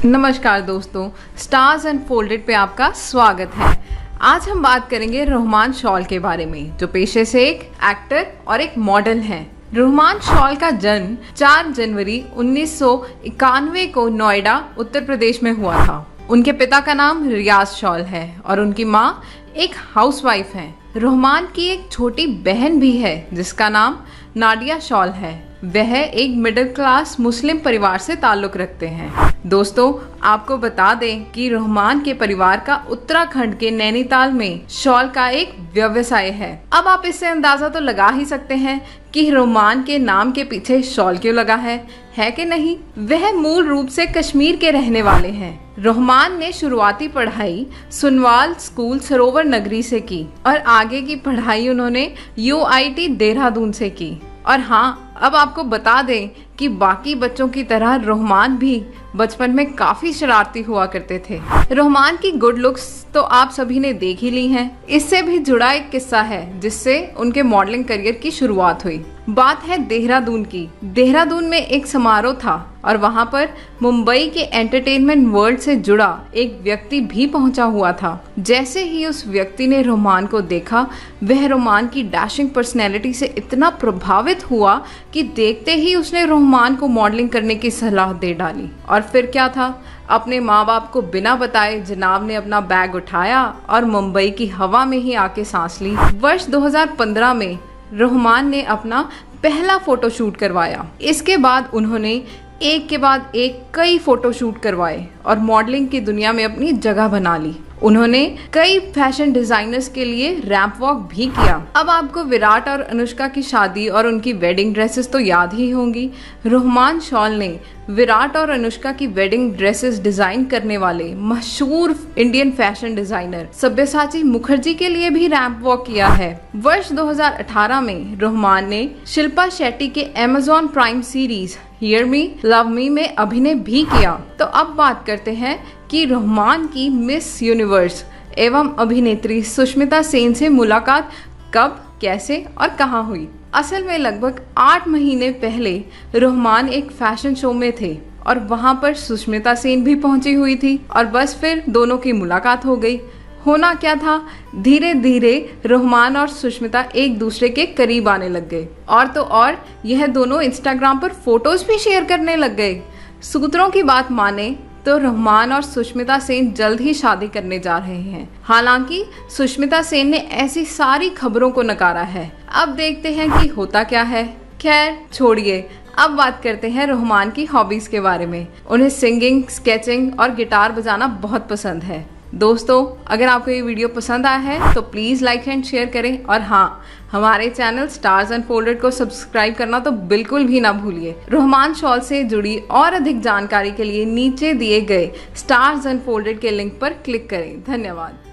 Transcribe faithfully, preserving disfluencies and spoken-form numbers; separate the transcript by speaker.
Speaker 1: नमस्कार दोस्तों, stars unfolded पे आपका स्वागत है। आज हम बात करेंगे रोहमान शॉल के बारे में, जो पेशे से एक एक्टर और एक मॉडल हैं। रोहमान शॉल का जन्म चार जनवरी उन्नीस सौ इक्यानवे को नोएडा, उत्तर प्रदेश में हुआ था। उनके पिता का नाम रियाज शॉल है और उनकी माँ एक हाउसवाइफ है। रोहमान की एक छोटी बहन भी है जिसका नाम नाडिया शॉल है। वह एक मिडिल क्लास मुस्लिम परिवार से ताल्लुक रखते हैं। दोस्तों, आपको बता दें कि रोहमान के परिवार का उत्तराखंड के नैनीताल में शॉल का एक व्यवसाय है। अब आप इससे अंदाजा तो लगा ही सकते हैं कि रोहमान के नाम के पीछे शॉल क्यों लगा है, है कि नहीं? वह मूल रूप से कश्मीर के रहने वाले हैं। रोहमान ने शुरुआती पढ़ाई सुनवाल स्कूल सरोवर नगरी से की और आगे की पढ़ाई उन्होंने यू आई टी देहरादून से की। और हाँ, अब आपको बता दें कि बाकी बच्चों की तरह रोहमान भी बचपन में काफी शरारती हुआ करते थे। रोहमान की गुड लुक्स तो आप सभी ने देख ही ली हैं। इससे भी जुड़ा एक किस्सा है जिससे उनके मॉडलिंग करियर की शुरुआत हुई। बात है देहरादून की। देहरादून में एक समारोह था और वहां पर मुंबई के एंटरटेनमेंट वर्ल्ड से जुड़ा एक व्यक्ति भी पहुंचा हुआ था। जैसे ही उस व्यक्ति ने रोहमान को देखा, वह रोहमान की डैशिंग पर्सनैलिटी से इतना प्रभावित हुआ कि देखते ही उसने रोहमान को मॉडलिंग करने की सलाह दे डाली। और फिर क्या था, अपने माँ बाप को बिना बताए जनाब ने अपना बैग उठाया और मुंबई की हवा में ही आके सांस ली। वर्ष दो हज़ार पंद्रह में रोहमान ने अपना पहला फोटोशूट करवाया। इसके बाद उन्होंने एक के बाद एक कई फोटोशूट करवाए और मॉडलिंग की दुनिया में अपनी जगह बना ली। उन्होंने कई फैशन डिजाइनर्स के लिए रैंप वॉक भी किया। अब आपको विराट और अनुष्का की शादी और उनकी वेडिंग ड्रेसेस तो याद ही होंगी। रोहमान शॉल ने विराट और अनुष्का की वेडिंग ड्रेसेस डिजाइन करने वाले मशहूर Indian fashion designer Sabyasachi Mukherjee के लिए भी रैंप वॉक किया है। वर्ष दो हज़ार अठारह में रोहमान ने शिल्पा शेट्टी के Amazon Prime series Hear Me Love Me में अभिनय भी किया। तो अब बात करते हैं कि रोहमान की मिस यूनिवर्स एवं अभिनेत्री सुष्मिता सेन से मुलाकात कब, कैसे और कहां हुई। असल में लगभग आठ महीने पहले रोहमान एक फैशन शो में थे और वहां पर सुष्मिता सेन भी पहुंची हुई थी और बस फिर दोनों की मुलाकात हो गई। होना क्या था, धीरे धीरे रोहमान और सुष्मिता एक दूसरे के करीब आने लग गए और तो और यह दोनों इंस्टाग्राम पर फोटोज भी शेयर करने लग गए। सूत्रों की बात माने तो रोहमान और सुष्मिता सेन जल्द ही शादी करने जा रहे हैं। हालांकि सुष्मिता सेन ने ऐसी सारी खबरों को नकारा है। अब देखते हैं कि होता क्या है। खैर छोड़िए, अब बात करते हैं रोहमान की हॉबीज के बारे में। उन्हें सिंगिंग, स्केचिंग और गिटार बजाना बहुत पसंद है। दोस्तों, अगर आपको ये वीडियो पसंद आया है तो प्लीज़ लाइक एंड शेयर करें और हाँ, हमारे चैनल स्टार्स अनफोल्डेड को सब्सक्राइब करना तो बिल्कुल भी ना भूलिए। रोहमान शॉल से जुड़ी और अधिक जानकारी के लिए नीचे दिए गए स्टार्स अनफोल्डेड के लिंक पर क्लिक करें। धन्यवाद।